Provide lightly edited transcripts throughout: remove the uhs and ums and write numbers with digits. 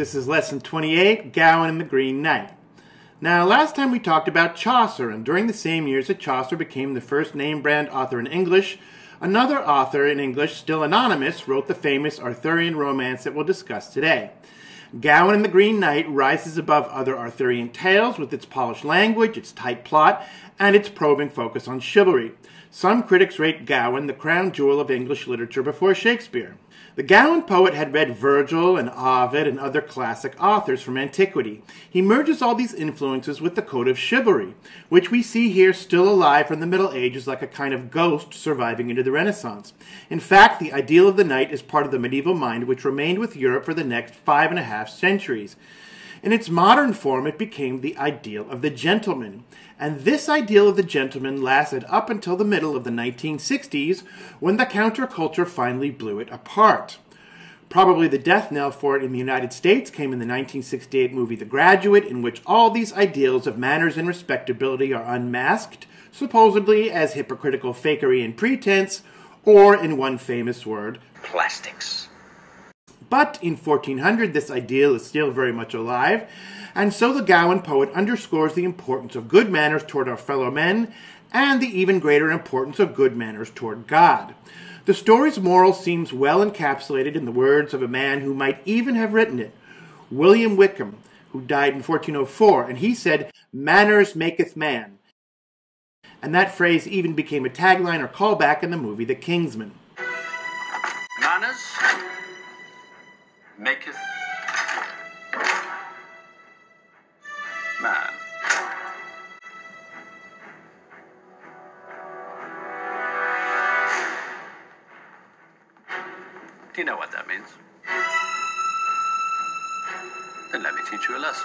This is Lesson 28, Gawain and the Green Knight. Now, last time we talked about Chaucer, and during the same years that Chaucer became the first name-brand author in English, another author in English, still anonymous, wrote the famous Arthurian romance that we'll discuss today. Gawain and the Green Knight rises above other Arthurian tales with its polished language, its tight plot, and its probing focus on chivalry. Some critics rate Gawain the crown jewel of English literature before Shakespeare. The Gawain poet had read Virgil and Ovid and other classic authors from antiquity. He merges all these influences with the code of chivalry, which we see here still alive from the Middle Ages like a kind of ghost surviving into the Renaissance. In fact, the ideal of the knight is part of the medieval mind which remained with Europe for the next 5.5 centuries. In its modern form, it became the ideal of the gentleman. And this ideal of the gentleman lasted up until the middle of the 1960s, when the counterculture finally blew it apart. Probably the death knell for it in the United States came in the 1968 movie The Graduate, in which all these ideals of manners and respectability are unmasked, supposedly as hypocritical fakery and pretense, or, in one famous word, plastics. But in 1400, this ideal is still very much alive, and so the Gawain poet underscores the importance of good manners toward our fellow men, and the even greater importance of good manners toward God. The story's moral seems well encapsulated in the words of a man who might even have written it, William Wickham, who died in 1404, and he said, "Manners maketh man." And that phrase even became a tagline or callback in the movie The Kingsman. Manners maketh man. Do you know what that means? Then let me teach you a lesson.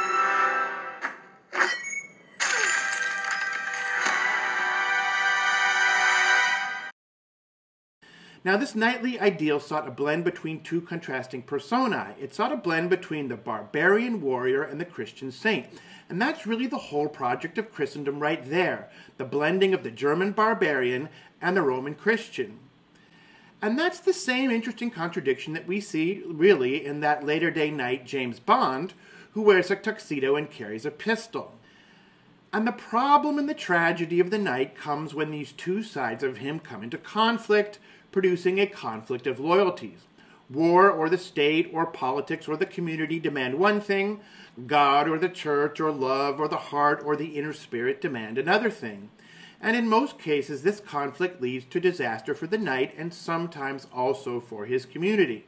Now, this knightly ideal sought a blend between two contrasting personae. It sought a blend between the barbarian warrior and the Christian saint. And that's really the whole project of Christendom right there, the blending of the German barbarian and the Roman Christian. And that's the same interesting contradiction that we see, really, in that later-day knight, James Bond, who wears a tuxedo and carries a pistol. And the problem and the tragedy of the knight comes when these two sides of him come into conflict, producing a conflict of loyalties. War or the state or politics or the community demand one thing, God or the church or love or the heart or the inner spirit demand another thing. And in most cases, this conflict leads to disaster for the knight and sometimes also for his community.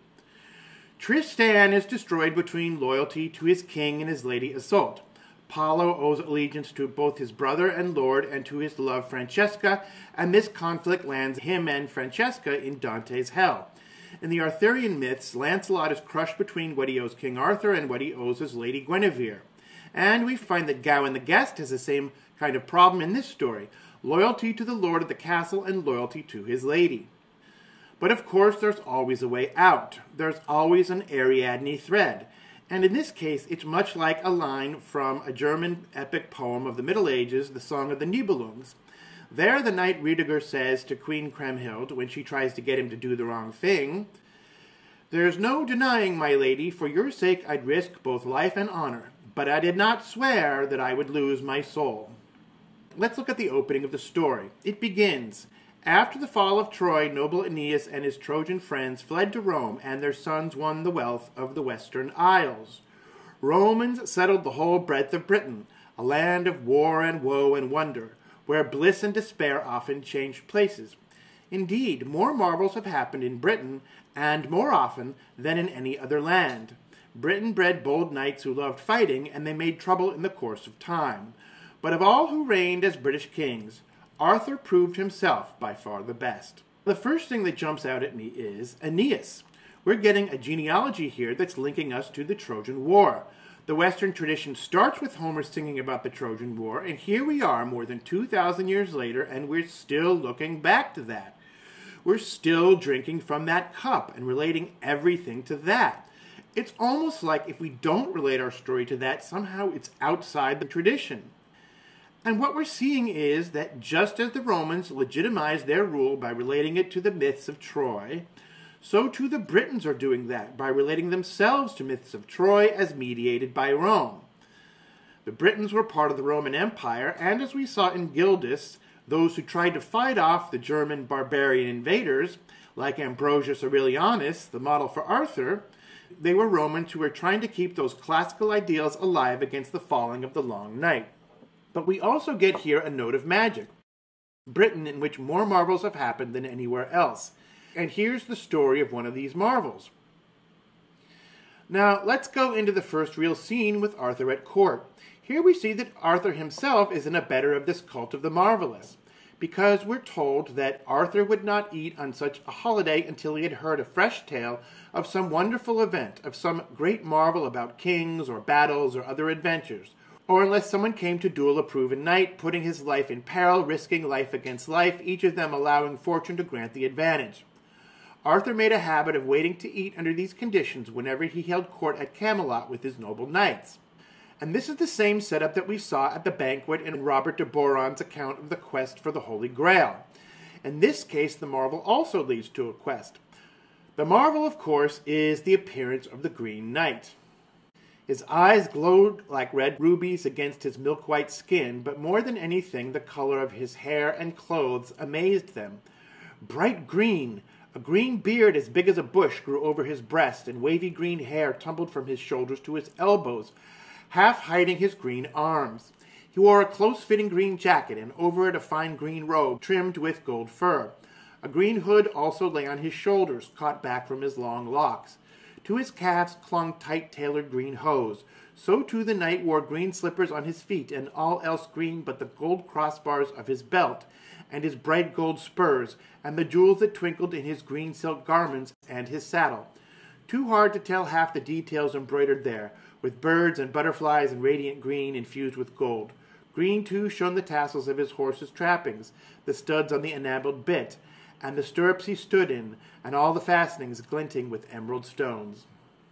Tristan is destroyed between loyalty to his king and his lady Isolde. Paolo owes allegiance to both his brother and lord and to his love Francesca, and this conflict lands him and Francesca in Dante's hell. In the Arthurian myths, Lancelot is crushed between what he owes King Arthur and what he owes his lady Guinevere. And we find that Gawain the Guest has the same kind of problem in this story, loyalty to the lord of the castle and loyalty to his lady. But of course, there's always a way out. There's always an Ariadne thread. And in this case, it's much like a line from a German epic poem of the Middle Ages, the Song of the Nibelungs. There, the knight Rüdiger says to Queen Kriemhild, when she tries to get him to do the wrong thing, "There's no denying, my lady, for your sake I'd risk both life and honor, but I did not swear that I would lose my soul." Let's look at the opening of the story. It begins, "After the fall of Troy, noble Aeneas and his Trojan friends fled to Rome, and their sons won the wealth of the Western Isles. Romans settled the whole breadth of Britain, a land of war and woe and wonder, where bliss and despair often changed places. Indeed, more marvels have happened in Britain, and more often than in any other land. Britain bred bold knights who loved fighting, and they made trouble in the course of time. But of all who reigned as British kings, Arthur proved himself by far the best." The first thing that jumps out at me is Aeneas. We're getting a genealogy here that's linking us to the Trojan War. The Western tradition starts with Homer singing about the Trojan War, and here we are more than 2,000 years later, and we're still looking back to that. We're still drinking from that cup and relating everything to that. It's almost like if we don't relate our story to that, somehow it's outside the tradition. And what we're seeing is that just as the Romans legitimized their rule by relating it to the myths of Troy, So too the Britons are doing that by relating themselves to myths of Troy as mediated by Rome. The Britons were part of the Roman Empire, and as we saw in Gildas, those who tried to fight off the German barbarian invaders, like Ambrosius Aurelianus, the model for Arthur, they were Romans who were trying to keep those classical ideals alive against the falling of the long night. But we also get here a note of magic. Britain, in which more marvels have happened than anywhere else. And here's the story of one of these marvels. Now, let's go into the first real scene with Arthur at court. Here we see that Arthur himself is an abettor of this cult of the marvelous, because we're told that Arthur would not eat on such a holiday until he had heard a fresh tale of some wonderful event, of some great marvel about kings or battles or other adventures, or unless someone came to duel a proven knight, putting his life in peril, risking life against life, each of them allowing fortune to grant the advantage. Arthur made a habit of waiting to eat under these conditions whenever he held court at Camelot with his noble knights. And this is the same setup that we saw at the banquet in Robert de Boron's account of the quest for the Holy Grail. In this case, the marvel also leads to a quest. The marvel, of course, is the appearance of the Green Knight. His eyes glowed like red rubies against his milk-white skin, but more than anything, the color of his hair and clothes amazed them. Bright green, a green beard as big as a bush grew over his breast, and wavy green hair tumbled from his shoulders to his elbows, half hiding his green arms. He wore a close-fitting green jacket, and over it a fine green robe trimmed with gold fur. A green hood also lay on his shoulders, caught back from his long locks. To his calves clung tight-tailored green hose. So too the knight wore green slippers on his feet, and all else green but the gold crossbars of his belt, and his bright gold spurs, and the jewels that twinkled in his green silk garments and his saddle. Too hard to tell half the details embroidered there, with birds and butterflies and radiant green infused with gold. Green, too, shone the tassels of his horse's trappings, the studs on the enameled bit, and the stirrups he stood in, and all the fastenings glinting with emerald stones.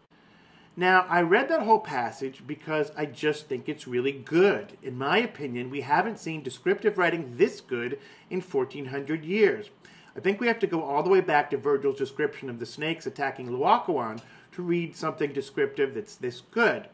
Now, I read that whole passage because I just think it's really good. In my opinion, we haven't seen descriptive writing this good in 1400 years. I think we have to go all the way back to Virgil's description of the snakes attacking Laocoon to read something descriptive that's this good.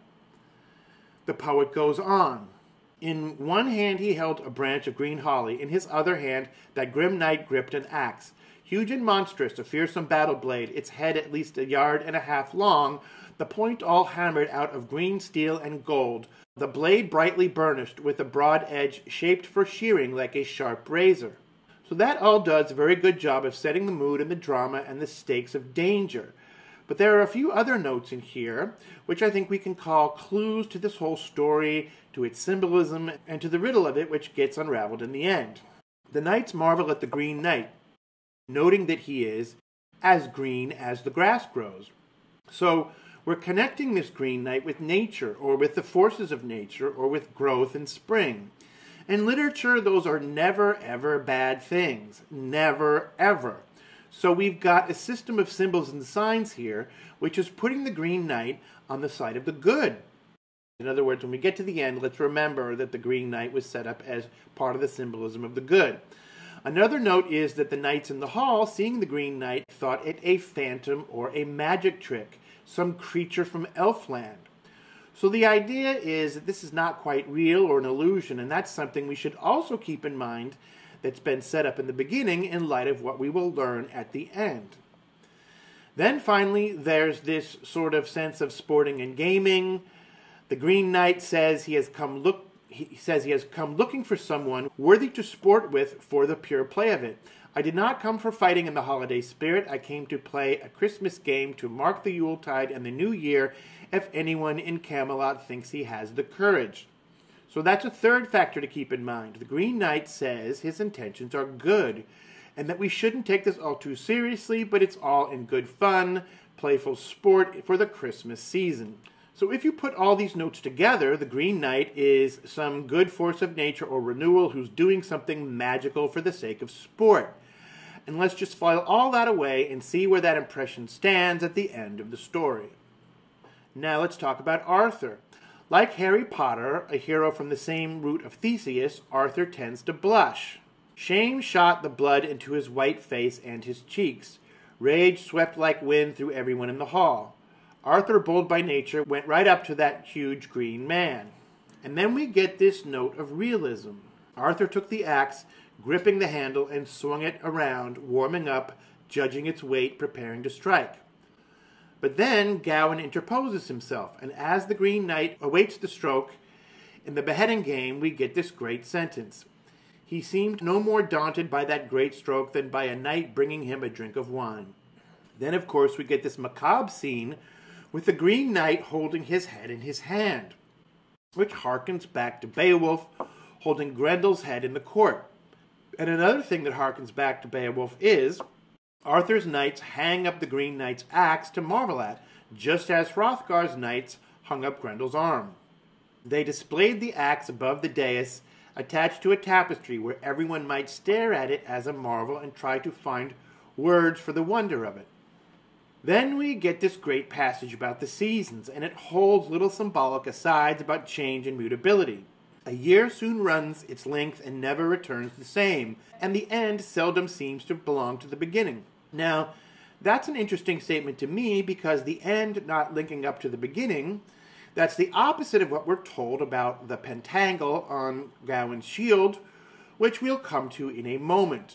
The poet goes on. In one hand he held a branch of green holly, in his other hand that grim knight gripped an axe. Huge and monstrous, a fearsome battle blade, its head at least 1.5 yards long, the point all hammered out of green steel and gold, the blade brightly burnished, with a broad edge shaped for shearing like a sharp razor. So that all does a very good job of setting the mood and the drama and the stakes of danger. But there are a few other notes in here, which I think we can call clues to this whole story, to its symbolism, and to the riddle of it, which gets unraveled in the end. The knights marvel at the Green Knight, noting that he is as green as the grass grows. So we're connecting this Green Knight with nature, or with the forces of nature, or with growth and spring. In literature, those are never, ever bad things. Never, ever. So we've got a system of symbols and signs here, which is putting the Green Knight on the side of the good. In other words, when we get to the end, let's remember that the Green Knight was set up as part of the symbolism of the good. Another note is that the knights in the hall, seeing the Green Knight, thought it a phantom or a magic trick, some creature from Elfland. So the idea is that this is not quite real or an illusion, and that's something we should also keep in mind that's been set up in the beginning in light of what we will learn at the end. Then finally, there's this sort of sense of sporting and gaming. The Green Knight says he has come looking for someone worthy to sport with for the pure play of it. I did not come for fighting in the holiday spirit. I came to play a Christmas game to mark the Yuletide and the New Year if anyone in Camelot thinks he has the courage. So that's a third factor to keep in mind. The Green Knight says his intentions are good, and that we shouldn't take this all too seriously, but it's all in good fun, playful sport for the Christmas season. So if you put all these notes together, the Green Knight is some good force of nature or renewal who's doing something magical for the sake of sport. And let's just file all that away and see where that impression stands at the end of the story. Now let's talk about Arthur. Like Harry Potter, a hero from the same root of Theseus, Arthur tends to blush. Shame shot the blood into his white face and his cheeks. Rage swept like wind through everyone in the hall. Arthur, bold by nature, went right up to that huge green man. And then we get this note of realism. Arthur took the axe, gripping the handle, and swung it around, warming up, judging its weight, preparing to strike. But then Gawain interposes himself, and as the Green Knight awaits the stroke, in the beheading game we get this great sentence. He seemed no more daunted by that great stroke than by a knight bringing him a drink of wine. Then, of course, we get this macabre scene with the Green Knight holding his head in his hand, which harkens back to Beowulf holding Grendel's head in the court. And another thing that harkens back to Beowulf is Arthur's knights hang up the Green Knight's axe to marvel at, just as Hrothgar's knights hung up Grendel's arm. They displayed the axe above the dais, attached to a tapestry where everyone might stare at it as a marvel and try to find words for the wonder of it. Then we get this great passage about the seasons, and it holds little symbolic asides about change and mutability. A year soon runs its length and never returns the same, and the end seldom seems to belong to the beginning. Now, that's an interesting statement to me because the end not linking up to the beginning, that's the opposite of what we're told about the pentangle on Gawain's shield, which we'll come to in a moment.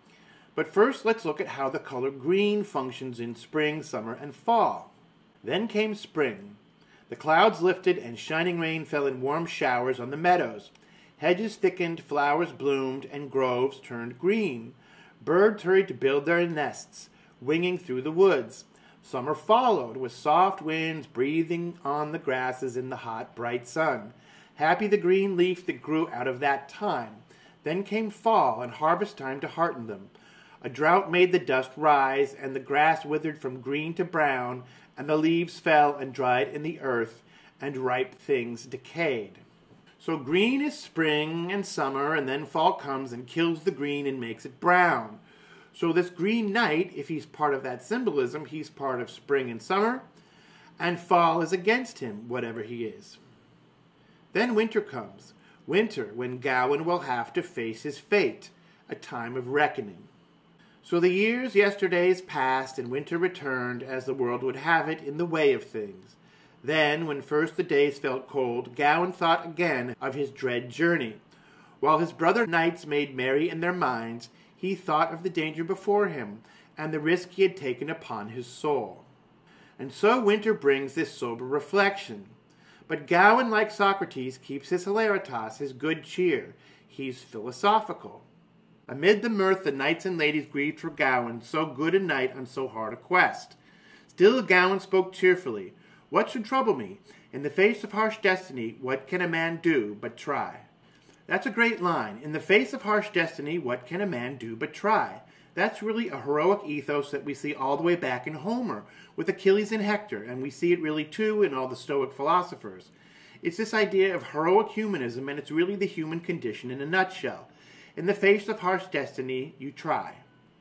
But first, let's look at how the color green functions in spring, summer, and fall. Then came spring. The clouds lifted and shining rain fell in warm showers on the meadows. Hedges thickened, flowers bloomed, and groves turned green. Birds hurried to build their nests, winging through the woods. Summer followed, with soft winds breathing on the grasses in the hot, bright sun. Happy the green leaf that grew out of that time. Then came fall and harvest time to hearten them. A drought made the dust rise, and the grass withered from green to brown, and the leaves fell and dried in the earth, and ripe things decayed. So green is spring and summer, and then fall comes and kills the green and makes it brown. So this Green Knight, if he's part of that symbolism, he's part of spring and summer, and fall is against him, whatever he is. Then winter comes. Winter, when Gawain will have to face his fate, a time of reckoning. So the yesterdays passed, and winter returned, as the world would have it, in the way of things. Then, when first the days felt cold, Gawain thought again of his dread journey. While his brother knights made merry in their minds, he thought of the danger before him, and the risk he had taken upon his soul. And so winter brings this sober reflection. But Gawain, like Socrates, keeps his hilaritas, his good cheer. He's philosophical. Amid the mirth, the knights and ladies grieved for Gawain, so good a knight on so hard a quest. Still Gawain spoke cheerfully. What should trouble me? In the face of harsh destiny, what can a man do but try? That's a great line. In the face of harsh destiny, what can a man do but try? That's really a heroic ethos that we see all the way back in Homer, with Achilles and Hector, and we see it really too in all the Stoic philosophers. It's this idea of heroic humanism, and it's really the human condition in a nutshell. In the face of harsh destiny, you try.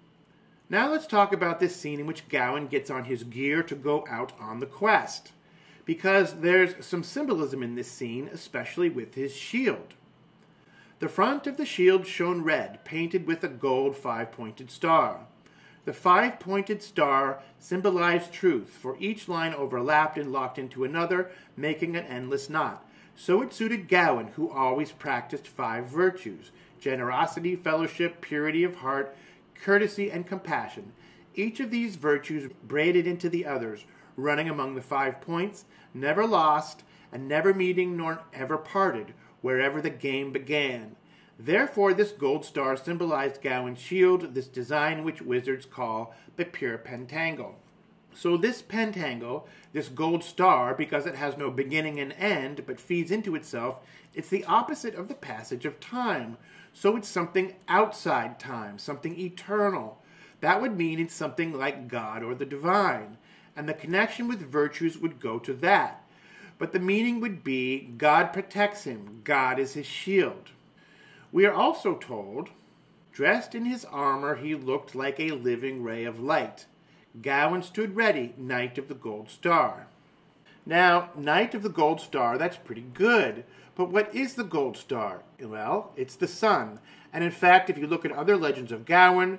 Now let's talk about this scene in which Gawain gets on his gear to go out on the quest, because there's some symbolism in this scene, especially with his shield. The front of the shield shone red, painted with a gold five-pointed star. The five-pointed star symbolized truth, for each line overlapped and locked into another, making an endless knot. So it suited Gawain, who always practiced 5 virtues: generosity, fellowship, purity of heart, courtesy, and compassion. Each of these virtues braided into the others, running among the 5 points, never lost, and never meeting nor ever parted, wherever the game began. Therefore, this gold star symbolized Gawain's shield, this design which wizards call the pure pentangle. So this pentangle, this gold star, because it has no beginning and end, but feeds into itself, it's the opposite of the passage of time. So it's something outside time, something eternal. That would mean it's something like God or the divine. And the connection with virtues would go to that. But the meaning would be God protects him. God is his shield. We are also told, dressed in his armor, he looked like a living ray of light. Gawain stood ready, Knight of the Gold Star. Now, Knight of the Gold Star, that's pretty good. But what is the Gold Star? Well, it's the sun. And in fact, if you look at other legends of Gawain,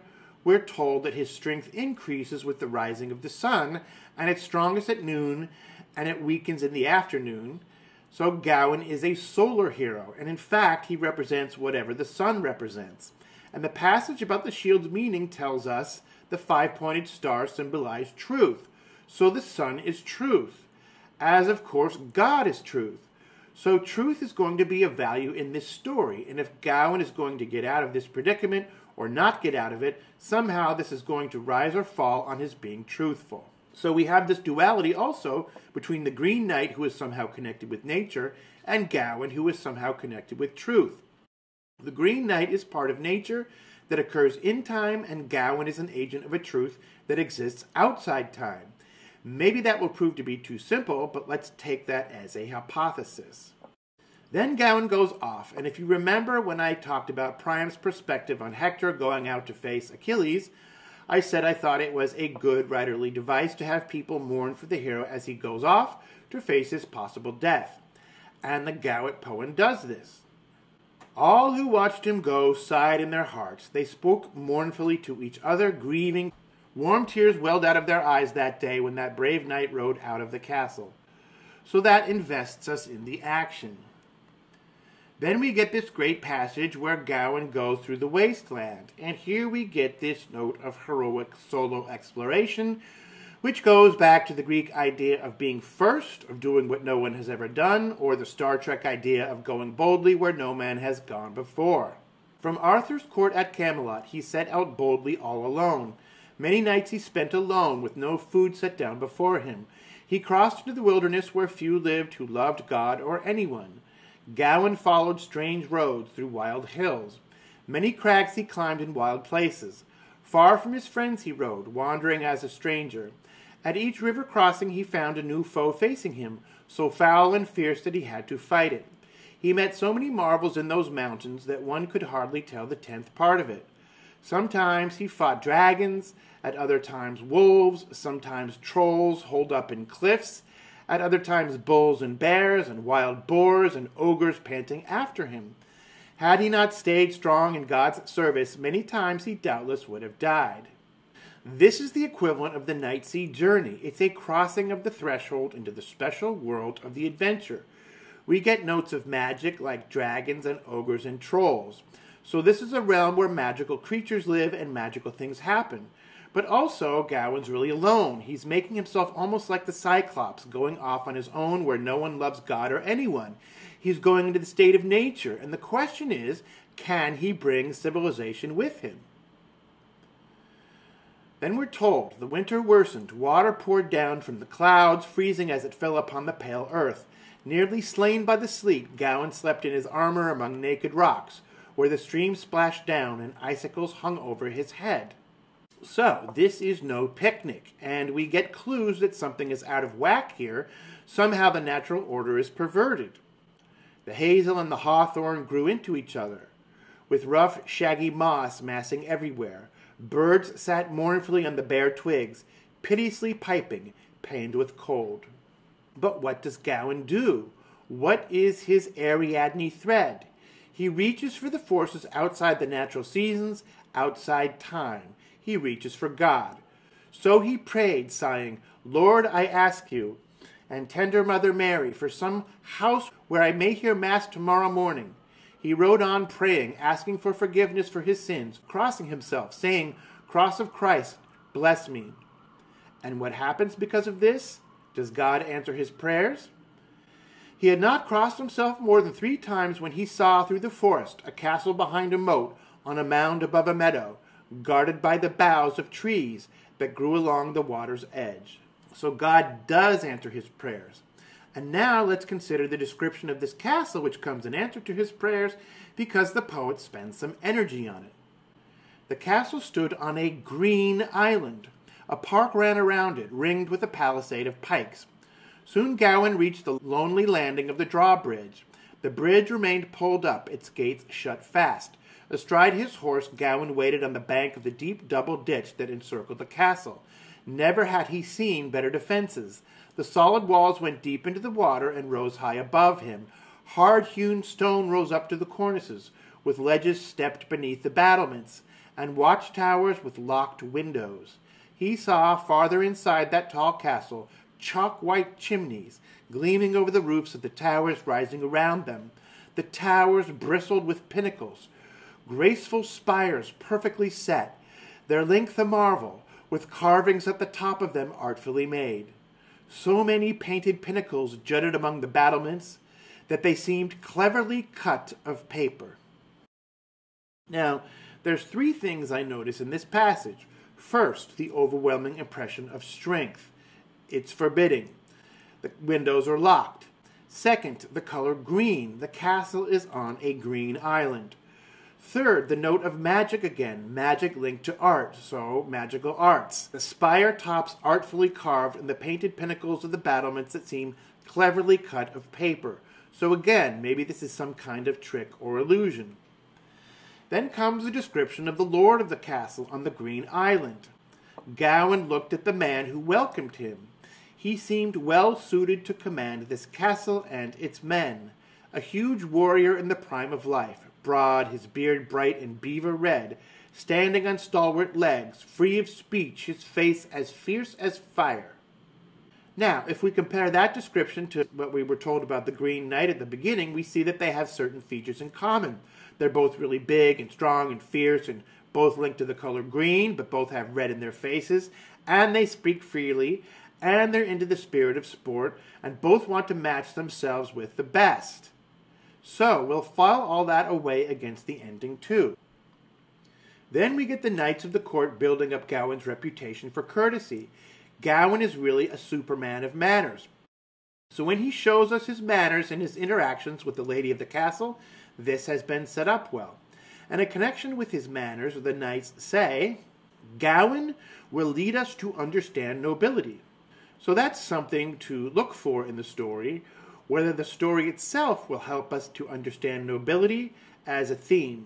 we're told that his strength increases with the rising of the sun, and it's strongest at noon, and it weakens in the afternoon. So Gawain is a solar hero, and in fact, he represents whatever the sun represents. And the passage about the shield's meaning tells us the five-pointed star symbolized truth. So the sun is truth, as of course God is truth. So truth is going to be of value in this story, and if Gawain is going to get out of this predicament or not get out of it, somehow this is going to rise or fall on his being truthful. So we have this duality also between the Green Knight, who is somehow connected with nature, and Gawain, who is somehow connected with truth. The Green Knight is part of nature that occurs in time, and Gawain is an agent of a truth that exists outside time. Maybe that will prove to be too simple, but let's take that as a hypothesis. Then Gawain goes off, and if you remember when I talked about Priam's perspective on Hector going out to face Achilles, I said I thought it was a good writerly device to have people mourn for the hero as he goes off to face his possible death. And the Gawain poem does this. All who watched him go sighed in their hearts. They spoke mournfully to each other, grieving. Warm tears welled out of their eyes that day when that brave knight rode out of the castle. So that invests us in the action. Then we get this great passage where Gawain goes through the wasteland, and here we get this note of heroic solo exploration, which goes back to the Greek idea of being first, of doing what no one has ever done, or the Star Trek idea of going boldly where no man has gone before. From Arthur's court at Camelot, he set out boldly all alone. Many nights he spent alone, with no food set down before him. He crossed into the wilderness where few lived who loved God or anyone. Gawain followed strange roads through wild hills. Many crags he climbed in wild places. Far from his friends he rode, wandering as a stranger. At each river crossing he found a new foe facing him, so foul and fierce that he had to fight it. He met so many marvels in those mountains that one could hardly tell the 10th part of it. Sometimes he fought dragons, at other times wolves, sometimes trolls holed up in cliffs, at other times bulls and bears and wild boars and ogres panting after him. Had he not stayed strong in God's service, many times he doubtless would have died. This is the equivalent of the Night Sea journey. It's a crossing of the threshold into the special world of the adventure. We get notes of magic like dragons and ogres and trolls. So this is a realm where magical creatures live and magical things happen. But also, Gawain's really alone. He's making himself almost like the Cyclops, going off on his own where no one loves God or anyone. He's going into the state of nature, and the question is, can he bring civilization with him? Then we're told, the winter worsened, water poured down from the clouds, freezing as it fell upon the pale earth. Nearly slain by the sleet, Gawain slept in his armor among naked rocks, where the stream splashed down and icicles hung over his head. So, this is no picnic, and we get clues that something is out of whack here. Somehow the natural order is perverted. The hazel and the hawthorn grew into each other, with rough, shaggy moss massing everywhere. Birds sat mournfully on the bare twigs, piteously piping, pained with cold. But what does Gawain do? What is his Ariadne thread? He reaches for the forces outside the natural seasons, outside time. He reaches for God. So he prayed, sighing, Lord, I ask you, and tender Mother Mary, for some house where I may hear Mass tomorrow morning. He rode on praying, asking for forgiveness for his sins, crossing himself, saying, Cross of Christ, bless me. And what happens because of this? Does God answer his prayers? He had not crossed himself more than 3 times when he saw through the forest a castle behind a moat on a mound above a meadow, guarded by the boughs of trees that grew along the water's edge. So God does answer his prayers. And now let's consider the description of this castle, which comes in answer to his prayers because the poet spends some energy on it. The castle stood on a green island. A park ran around it, ringed with a palisade of pikes. Soon Gawain reached the lonely landing of the drawbridge. The bridge remained pulled up, its gates shut fast. Astride his horse, Gawain waited on the bank of the deep double ditch that encircled the castle. Never had he seen better defenses. The solid walls went deep into the water and rose high above him. Hard-hewn stone rose up to the cornices, with ledges stepped beneath the battlements. and watchtowers with locked windows. He saw, farther inside that tall castle, chalk-white chimneys gleaming over the roofs of the towers rising around them. The towers bristled with pinnacles, graceful spires perfectly set, their length a marvel, with carvings at the top of them artfully made. So many painted pinnacles jutted among the battlements that they seemed cleverly cut of paper. Now, there's three things I notice in this passage. First, the overwhelming impression of strength. It's forbidding. The windows are locked. Second, the color green. The castle is on a green island. Third, the note of magic again, magic linked to art, so magical arts. The spire tops artfully carved and the painted pinnacles of the battlements that seem cleverly cut of paper. So again, maybe this is some kind of trick or illusion. Then comes the description of the lord of the castle on the green island. Gawain looked at the man who welcomed him. He seemed well suited to command this castle and its men. A huge warrior in the prime of life, broad, his beard bright and beaver red, standing on stalwart legs, free of speech, his face as fierce as fire. Now, if we compare that description to what we were told about the Green Knight at the beginning, we see that they have certain features in common. They're both really big and strong and fierce and both linked to the color green, but both have red in their faces, and they speak freely, and they're into the spirit of sport, and both want to match themselves with the best. So, we'll file all that away against the ending too. Then we get the knights of the court building up Gawain's reputation for courtesy. Gawain is really a superman of manners. So when he shows us his manners and his interactions with the lady of the castle, this has been set up well. And in connection with his manners, the knights say, Gawain will lead us to understand nobility. So that's something to look for in the story, whether the story itself will help us to understand nobility as a theme.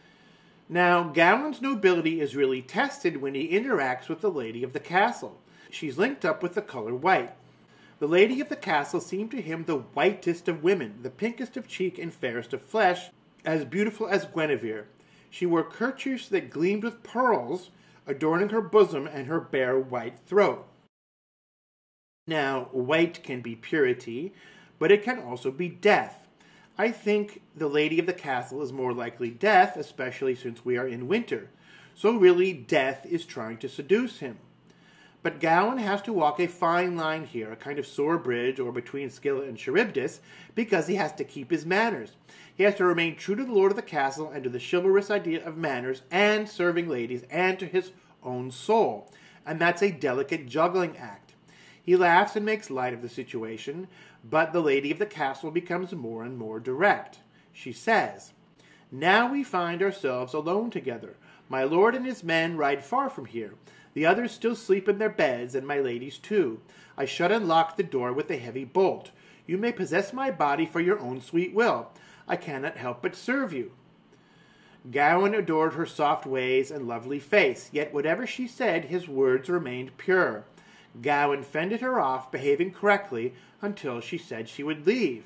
Now, Gawain's nobility is really tested when he interacts with the lady of the castle. She's linked up with the color white. The lady of the castle seemed to him the whitest of women, the pinkest of cheek and fairest of flesh, as beautiful as Guinevere. She wore kerchiefs that gleamed with pearls, adorning her bosom and her bare white throat. Now, white can be purity, but it can also be death. I think the lady of the castle is more likely death, especially since we are in winter. So really, death is trying to seduce him. But Gawain has to walk a fine line here, a kind of sore bridge or between Scylla and Charybdis, because he has to keep his manners. He has to remain true to the lord of the castle and to the chivalrous idea of manners and serving ladies and to his own soul. And that's a delicate juggling act. He laughs and makes light of the situation, but the lady of the castle becomes more and more direct. She says, Now we find ourselves alone together. My lord and his men ride far from here. The others still sleep in their beds, and my ladies too. I shut and lock the door with a heavy bolt. You may possess my body for your own sweet will. I cannot help but serve you. Gawain adored her soft ways and lovely face, yet whatever she said, his words remained pure. Gawain fended her off, behaving correctly, until she said she would leave.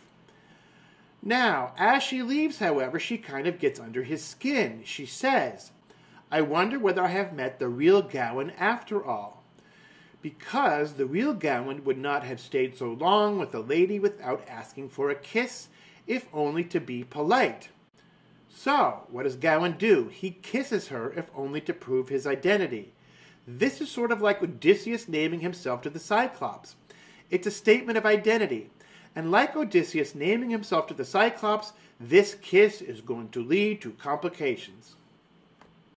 Now, as she leaves, however, she kind of gets under his skin. She says, I wonder whether I have met the real Gawain after all. Because the real Gawain would not have stayed so long with a lady without asking for a kiss, if only to be polite. So, what does Gawain do? He kisses her, if only to prove his identity. This is sort of like Odysseus naming himself to the Cyclops. It's a statement of identity. And like Odysseus naming himself to the Cyclops, this kiss is going to lead to complications.